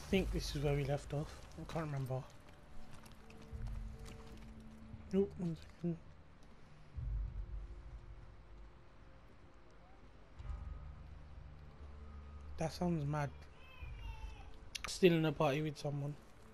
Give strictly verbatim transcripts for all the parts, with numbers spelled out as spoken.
think this is where we left off. I can't remember. Nope, one second. That sounds mad. Still in a party with someone.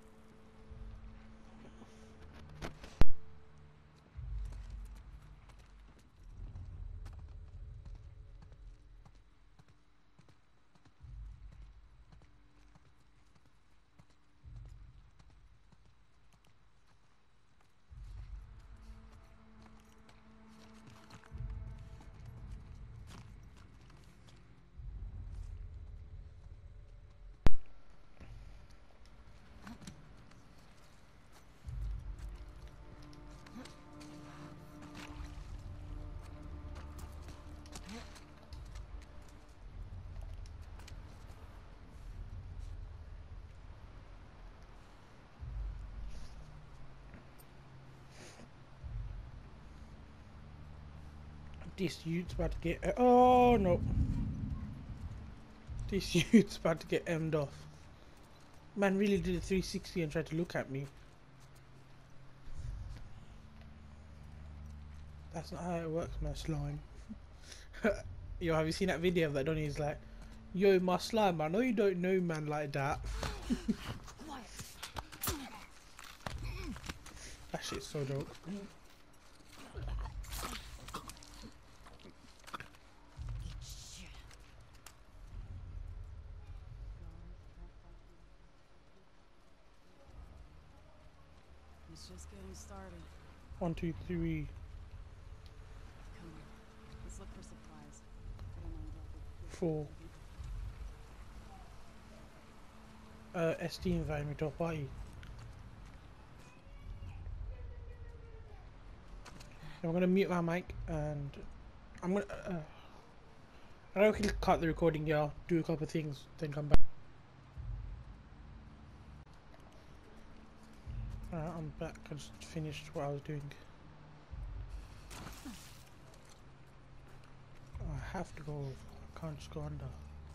This youth's about to get. Uh, oh no! This youth's about to get emmed off. Man really did a three sixty and tried to look at me. That's not how it works, man. Slime. Yo, have you seen that video of that Donnie? He's like, yo, my slime, I know you don't know man like that. That shit's so dope. It's just getting started. One, two, three. Come on. Let's look for supplies. I don't know exactly. Four. Uh, S D environment or party. I'm gonna mute my mic and I'm gonna. Uh, I don't know if we can cut the recording, yeah. Do a couple of things, then come back. Alright, I'm back. I just finished what I was doing. I have to go over. I can't just go under.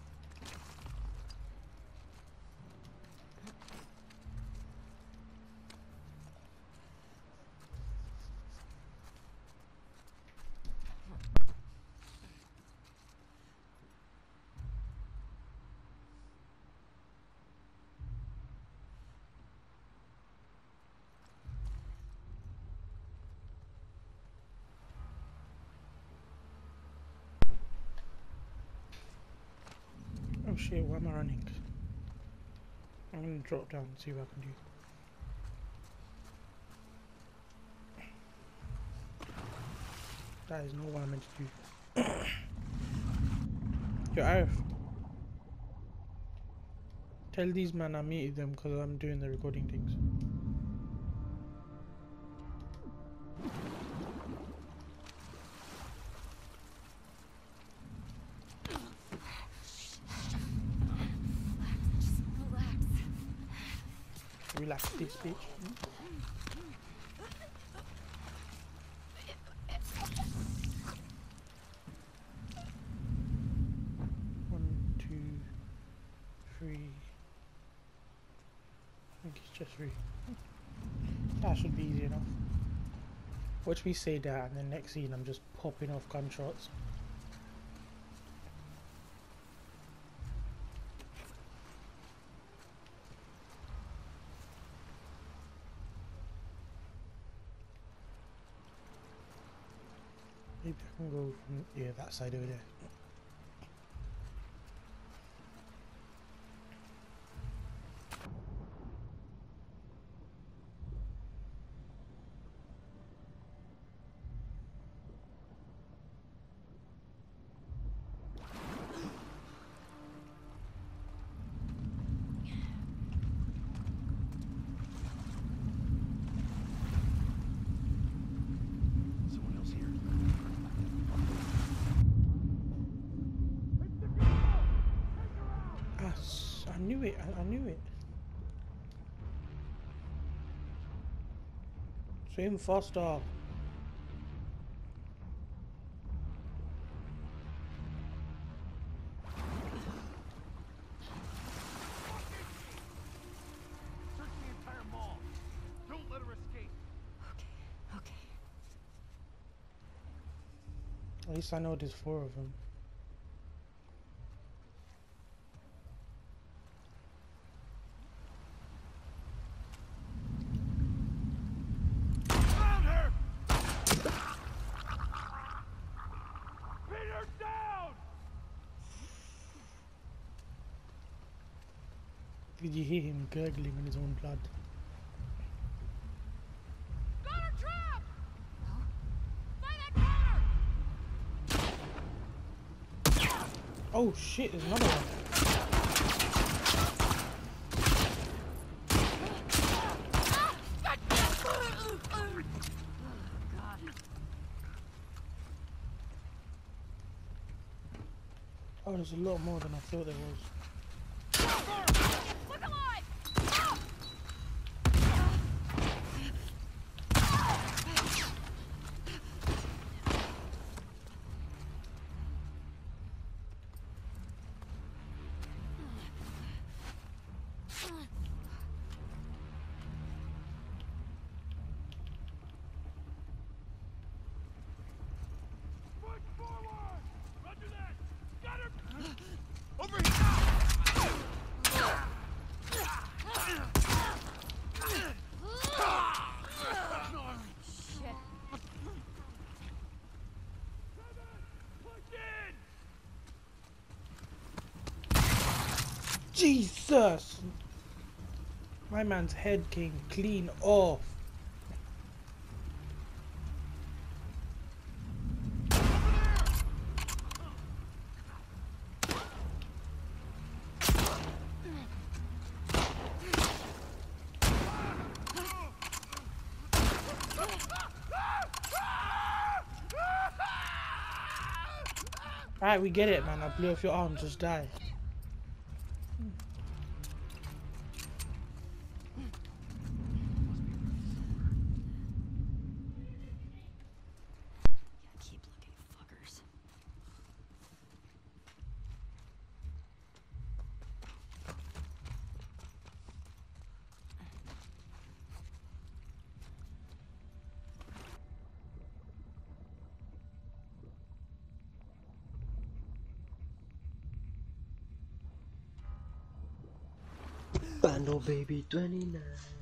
Oh shit, why am I running? I'm gonna drop down and see what I can do. That is not what I meant to do. Yo, Arif. Tell these man I muted them because I'm doing the recording things. Relax this bitch. One, two, three. I think it's just three. That should be easy enough. Watch me say that and then next scene I'm just popping off gunshots. Maybe I can go from, yeah, that side over there. I knew it, I, I knew it. Swim faster. At least I know there's four of them. Found her! Pin her down! Did you hear him gurgling in his own blood? Got her trapped! No. Find that counter! Oh shit, there's another one. Oh, there's a lot more than I thought there was. Look alive! Push forward! Roger that! Got her! Over here! Shit. Push in! Jesus! My man's head came clean off. Alright, we get it, man. I blew off your arm, just die. Yeah, keep looking, fuckers. Bando baby twenty-nine.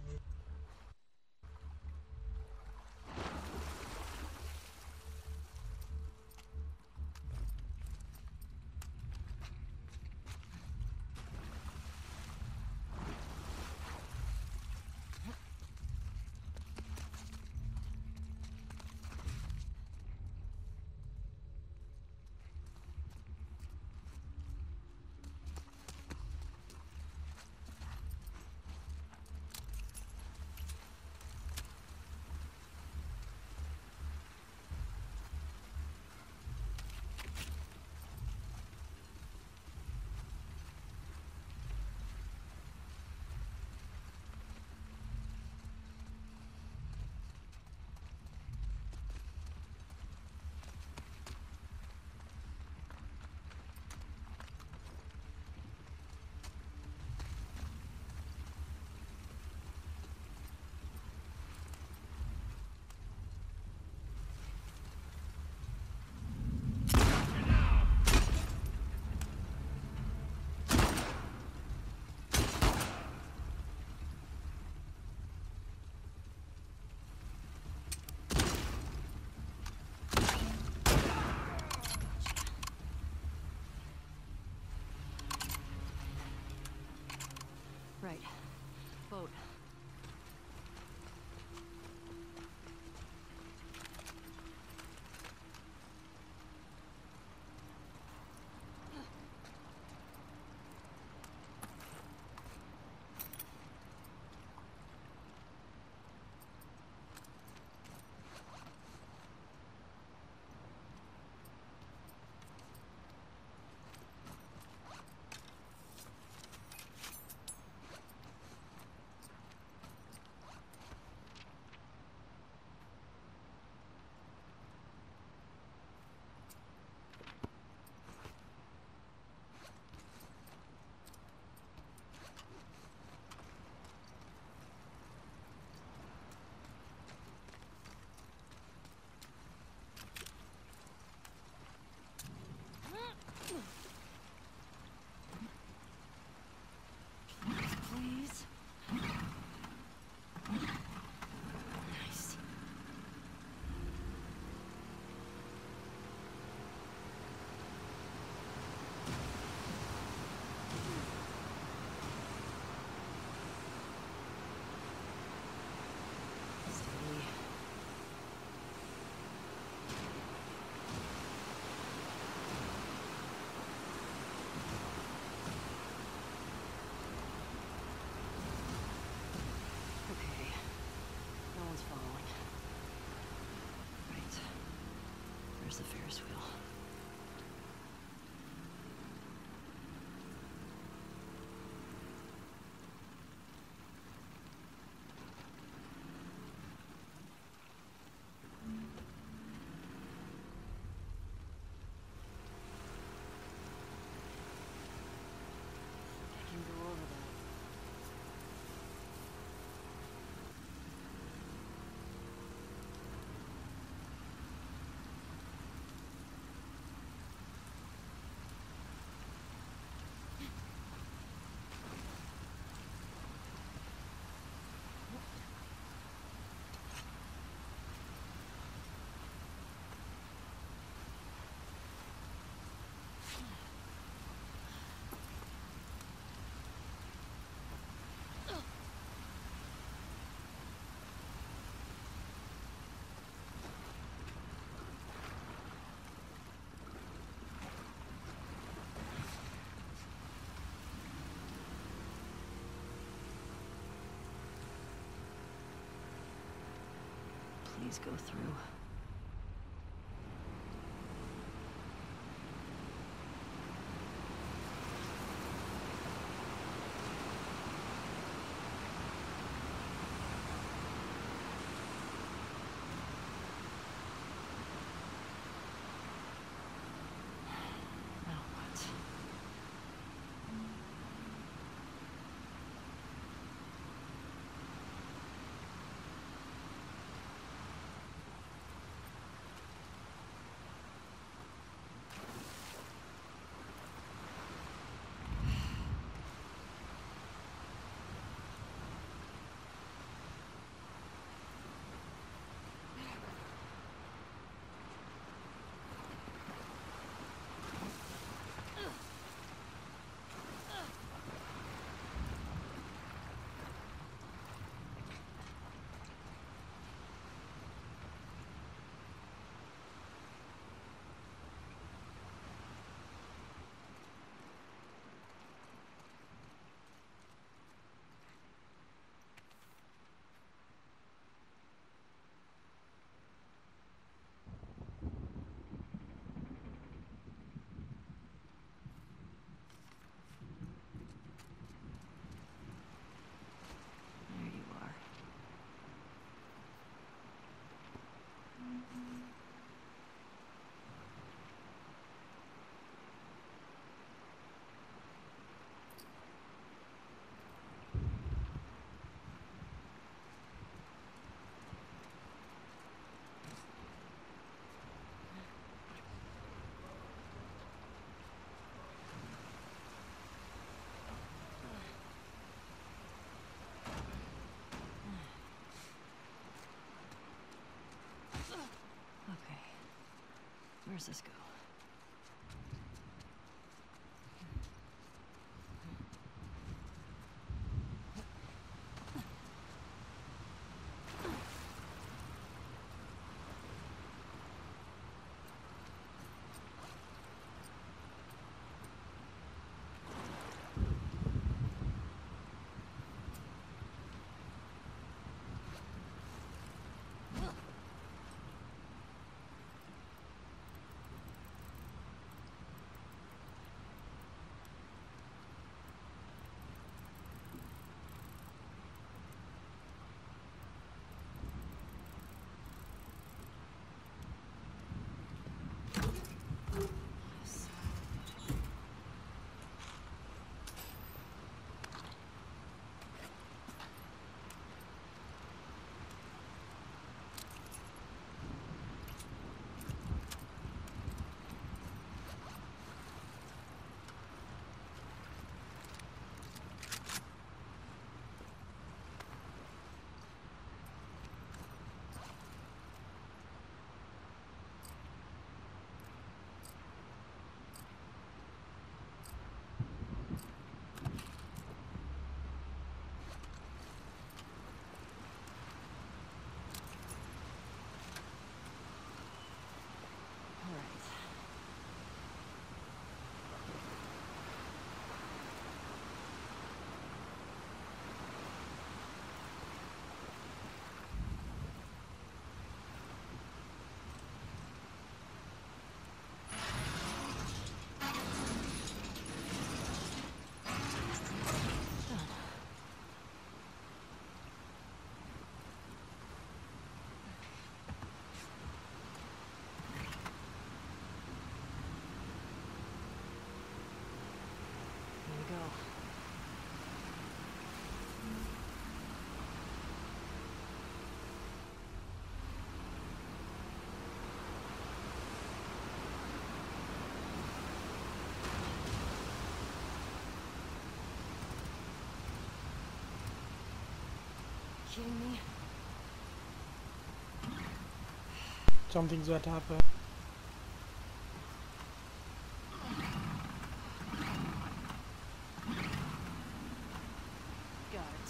Right. Boat. There's the Ferris wheel. I can go over that. Please go through. Now what? There you are. Okay. Where's this go? kidding me? Something's about to happen. Got it.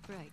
Right.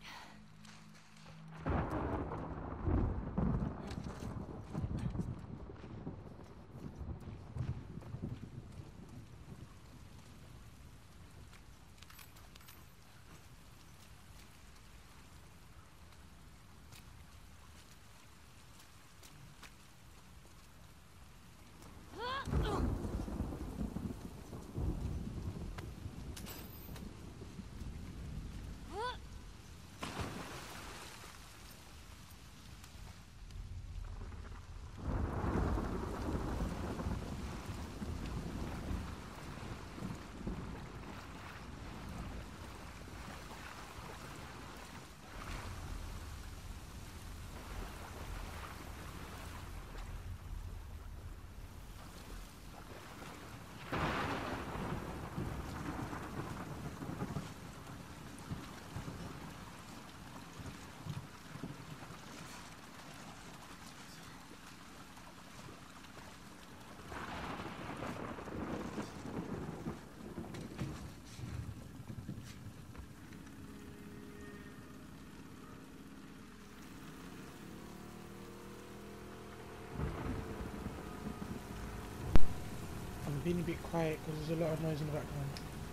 I'm being a bit quiet because there's a lot of noise in the background.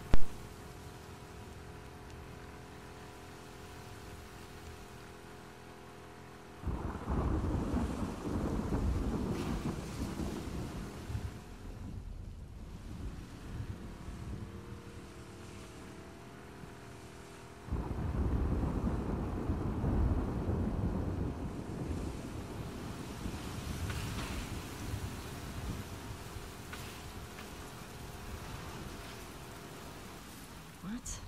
What?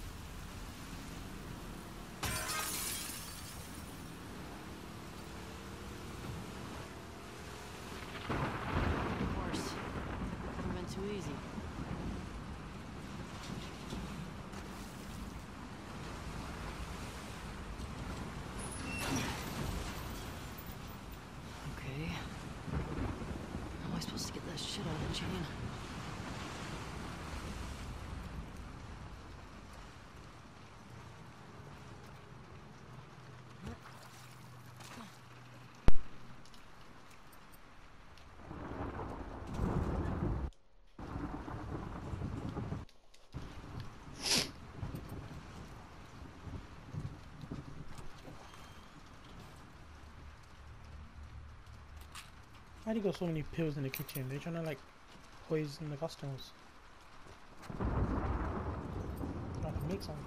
Of course. Never been too easy. Okay. How am I supposed to get that shit out of the chain? Why do you got so many pills in the kitchen? They're trying to like poison the customers. I can make some.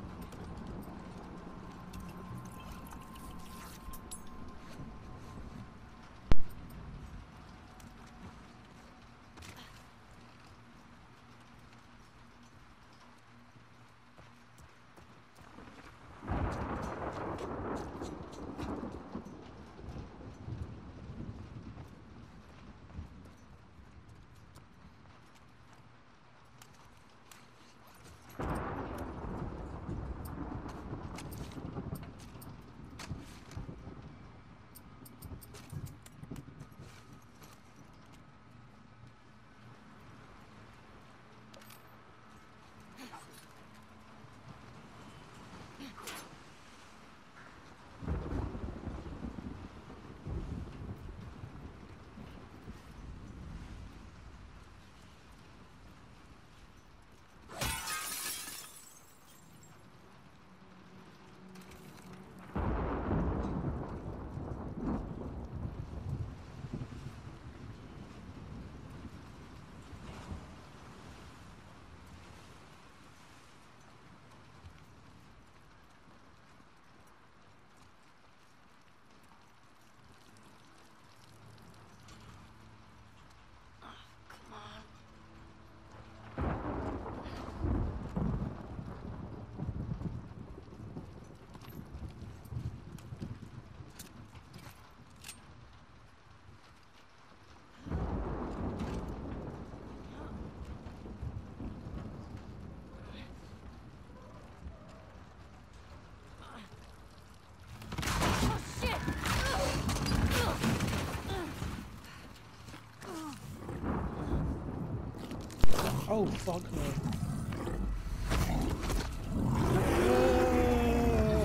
Oh fuck no.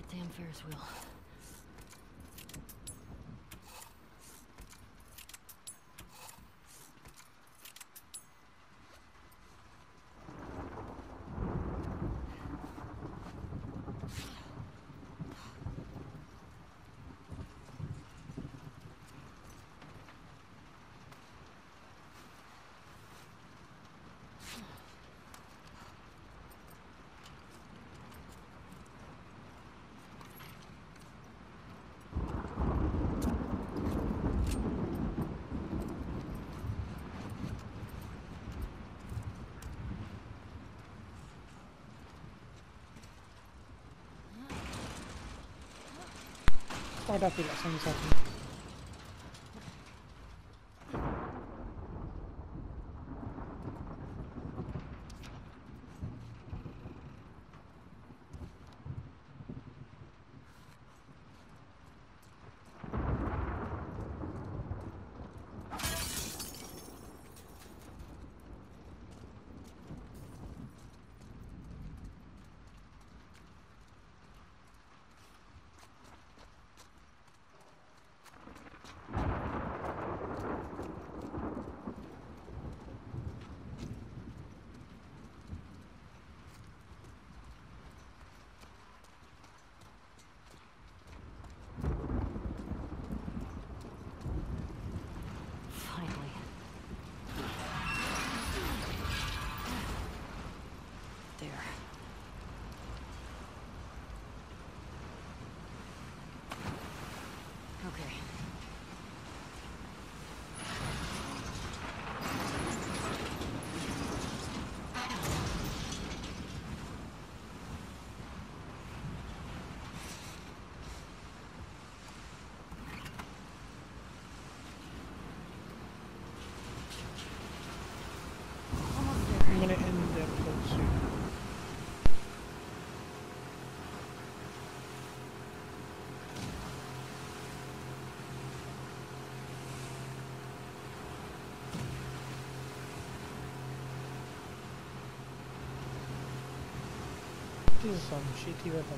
That damn Ferris wheel. Why do I feel like something's happening? Finally. There. Okay. Almost there. I'm gonna end the episode soon. This is some shitty weather.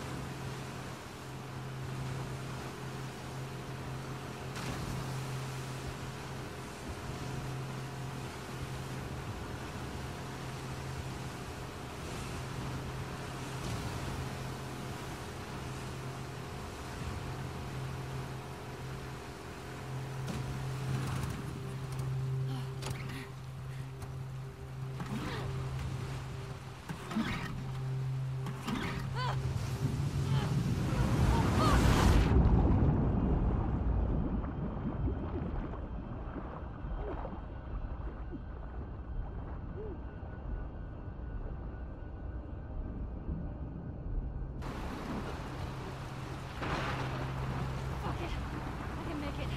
Fuck it. I can make it.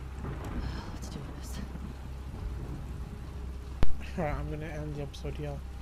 Right, I'm gonna end the episode here.